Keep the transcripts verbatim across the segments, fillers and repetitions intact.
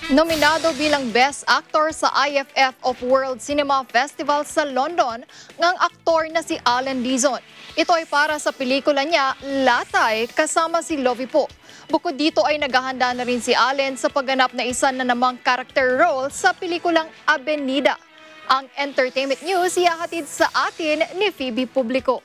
Nominado bilang Best Actor sa I F F of World Cinema Festival sa London ngang aktor na si Dizon. Ito ay para sa pelikula niya, Latay, kasama si Lovie Po. Bukod dito ay naghahanda na rin si Allen sa pagganap na isa na namang character role sa pelikulang Avenida. Ang entertainment news ihahatid sa atin ni Phoebe Publico.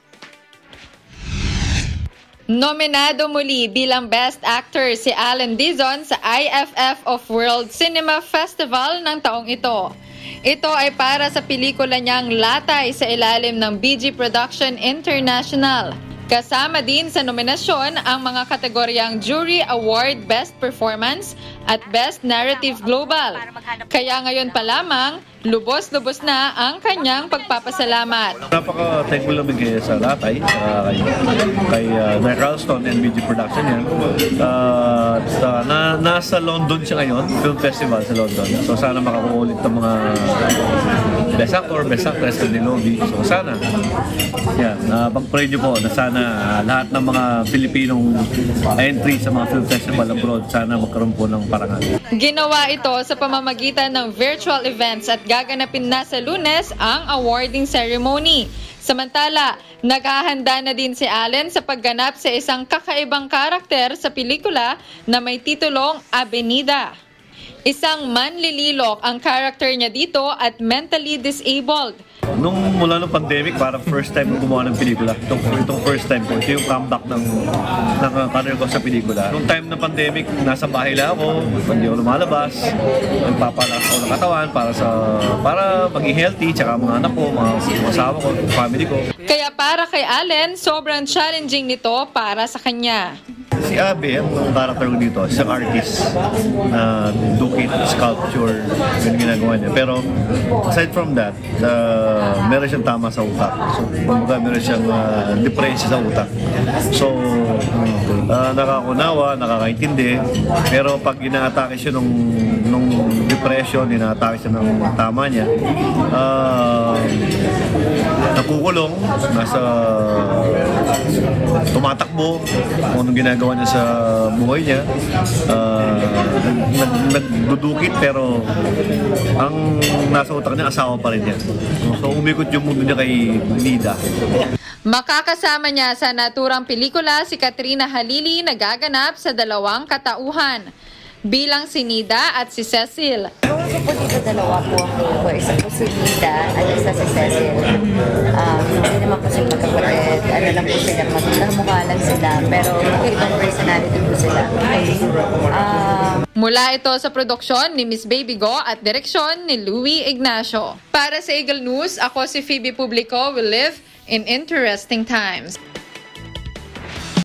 Nominado muli bilang Best Actor si Dizon sa I F F of World Cinema Festival ng taong ito. Ito ay para sa pelikula niyang Latay sa ilalim ng B G Production International. Kasama din sa nominasyon ang mga kategoryang Jury Award Best Performance at Best Narrative Global. Kaya ngayon pa lamang, lubos-lubos na ang kanyang pagpapasalamat. Napaka-thankful namin kayo sa Latay, uh, kay, kay uh, Nick Ralston and B G Production yan. Uh, uh, na, nasa London siya ngayon, film festival sa London. So sana makakuulit ng mga Best Actor, Best Actress, ni Lovie. So sana, yan, uh, pag-pray niyo po na sana uh, lahat ng mga Pilipinong entry sa mga film festival abroad, sana magkaroon po ng parangal. Ginawa ito sa pamamagitan ng virtual events at gaganapin na sa Lunes ang awarding ceremony. Samantala, naghahanda na din si Allen sa pagganap sa isang kakaibang karakter sa pelikula na may titulong Avenida. Isang manlililok ang karakter niya dito at mentally disabled. Nung mula ng pandemic, parang first time ko gumawa ng pelikula. Itong, itong first time ko, ito yung comeback ng, ng career ko sa pelikula. Nung time ng pandemic, nasa bahay lang ako, hindi ako lumalabas. Nagpapalakas ako ng katawan para sa para maging healthy, tsaka mga anak ko, mga, mga asawa ko, family ko. Kaya para kay Allen, sobrang challenging nito para sa kanya. Si Abe, ang character ko dito, isang artist na dukit, sculpture, yun ginagawa niya. Pero aside from that, uh, meron siyang tama sa utak. So, kumbaga meron siyang uh, depression sa utak. So, uh, nakakakunawa, nakakaintindi. Pero pag inaatake siya nung, nung depression, inaatake siya ng tama niya, uh, nakukulong, nasa tumatakbo, kung anong ginagawa niya sa buhay niya, uh, nagdudukit pero ang nasa utak niya, asawa pa rin niya. So umikot yung mundo niya kay Nida. Makakasama niya sa naturang pelikula si Katrina Halili na gaganap sa dalawang katauhan, bilang si Nida at si Cecil. Yung po dito dalawa po ang role ko. Isa po si Nida at isa si Cecil. Um, hindi naman po sila magkapatid. Ano lang po sila, magkamukha lang sila. Pero ibang personality po sila. Um, Mula ito sa produksyon ni Miss Baby Go at direksyon ni Louie Ignacio. Para sa Eagle News, ako si Phoebe Publico will live in interesting times.